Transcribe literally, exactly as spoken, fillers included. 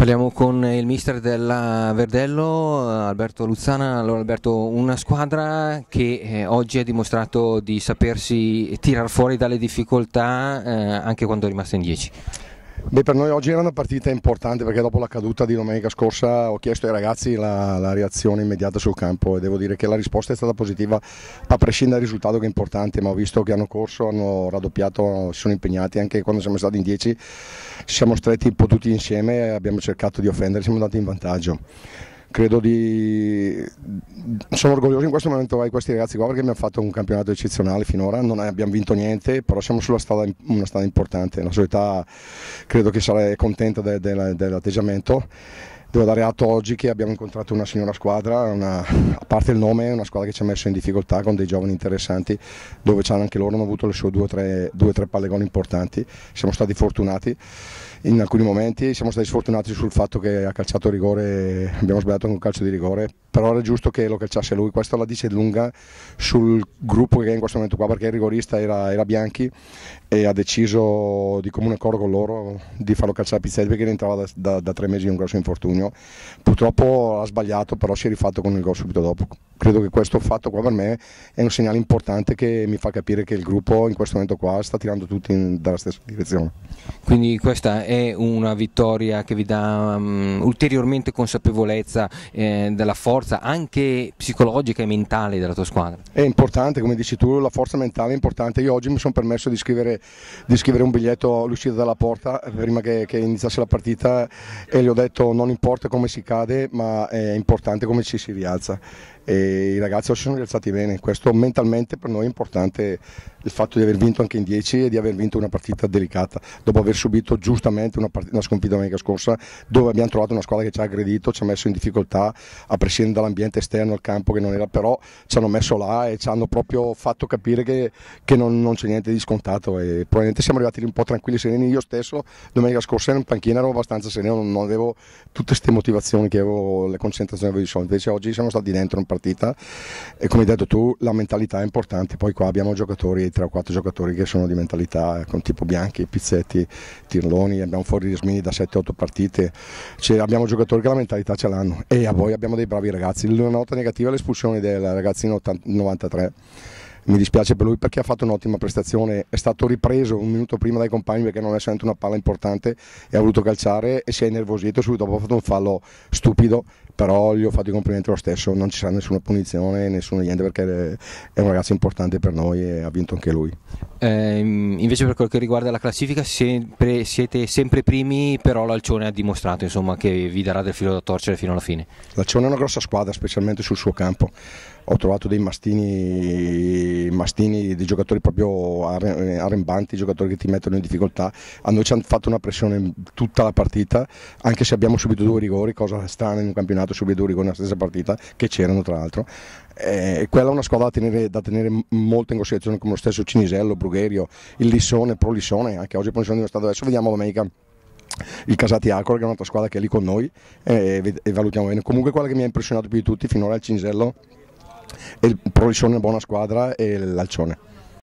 Parliamo con il mister del Verdello, Alberto Luzzana. Allora Alberto, una squadra che eh, oggi ha dimostrato di sapersi tirar fuori dalle difficoltà eh, anche quando è rimasta in dieci. Beh, per noi oggi era una partita importante perché dopo la caduta di domenica scorsa ho chiesto ai ragazzi la, la reazione immediata sul campo e devo dire che la risposta è stata positiva a prescindere dal risultato, che è importante, ma ho visto che hanno corso, hanno raddoppiato, si sono impegnati. Anche quando siamo stati in dieci ci siamo stretti potuti insieme e abbiamo cercato di offendere, siamo andati in vantaggio. Credo di... sono orgoglioso in questo momento di questi ragazzi qua perché abbiamo fatto un campionato eccezionale finora, non abbiamo vinto niente, però siamo sulla strada, una strada importante. La società credo che sarà contenta de, de, dell'atteggiamento. Devo dare atto oggi che abbiamo incontrato una signora squadra, una, a parte il nome, una squadra che ci ha messo in difficoltà con dei giovani interessanti, dove anche loro hanno avuto le sue due o tre, due, tre palle gol importanti. Siamo stati fortunati in alcuni momenti, siamo stati sfortunati sul fatto che ha calciato rigore, abbiamo sbagliato con un calcio di rigore, però era giusto che lo calciasse lui. Questo la dice lunga sul gruppo che è in questo momento qua, perché il rigorista era, era Bianchi e ha deciso di comune accordo con loro di farlo calciare a Pizzetti perché rientrava da, da, da tre mesi di un grosso infortunio. Purtroppo ha sbagliato, però si è rifatto con il gol subito dopo. Credo che questo fatto qua per me è un segnale importante che mi fa capire che il gruppo in questo momento qua sta tirando tutti in, dalla stessa direzione. Quindi questa è una vittoria che vi dà um, ulteriormente consapevolezza eh, della forza anche psicologica e mentale della tua squadra? È importante, come dici tu, la forza mentale è importante. Io oggi mi sono permesso di scrivere, di scrivere un biglietto all'uscita dalla porta prima che, che iniziasse la partita e gli ho detto non importa come si cade, ma è importante come ci si rialza. E i ragazzi si sono rialzati bene, questo mentalmente per noi è importante, il fatto di aver vinto anche in dieci e di aver vinto una partita delicata dopo aver subito giustamente una, partita, una sconfitta domenica scorsa dove abbiamo trovato una squadra che ci ha aggredito, ci ha messo in difficoltà a prescindere dall'ambiente esterno al campo che non era, però ci hanno messo là e ci hanno proprio fatto capire che, che non, non c'è niente di scontato e probabilmente siamo arrivati un po' tranquilli, sereni. Io stesso domenica scorsa in panchina ero abbastanza sereno, non, non avevo tutte queste motivazioni che avevo, le concentrazioni che avevo di solito, invece oggi siamo stati dentro in partita e come hai detto tu la mentalità è importante. Poi qua abbiamo giocatori, tre o quattro giocatori che sono di mentalità con tipo Bianchi, Pizzetti, Tirloni, abbiamo fuori Rismini da sette otto partite, cioè, abbiamo giocatori che la mentalità ce l'hanno e a voi abbiamo dei bravi ragazzi. La nota negativa è l'espulsione del ragazzino novantatré. Mi dispiace per lui perché ha fatto un'ottima prestazione, è stato ripreso un minuto prima dai compagni perché non è solamente una palla importante e ha voluto calciare e si è innervosito, subito dopo ha fatto un fallo stupido, però gli ho fatto i complimenti lo stesso, non ci sarà nessuna punizione, nessuno niente perché è un ragazzo importante per noi e ha vinto anche lui. Eh, invece per quel che riguarda la classifica sempre, siete sempre primi, però l'Alcione ha dimostrato insomma, che vi darà del filo da torcere fino alla fine. L'Alcione è una grossa squadra, specialmente sul suo campo. Ho trovato dei mastini, mastini dei giocatori proprio arrembanti, giocatori che ti mettono in difficoltà. A noi ci hanno fatto una pressione tutta la partita, anche se abbiamo subito due rigori, cosa strana in un campionato, subire due rigori nella stessa partita, che c'erano tra l'altro. Eh, quella è una squadra da tenere, da tenere molto in considerazione, come lo stesso Cinisello, Brugherio, il Lissone, Pro Lissone, anche oggi Pro Lissone è dimostrato. Adesso vediamo domenica il Casati Arcor, che è un'altra squadra che è lì con noi e, e valutiamo bene. Comunque quella che mi ha impressionato più di tutti finora è il Cinisello, e il Pro Lissone è una buona squadra e l'Alcione.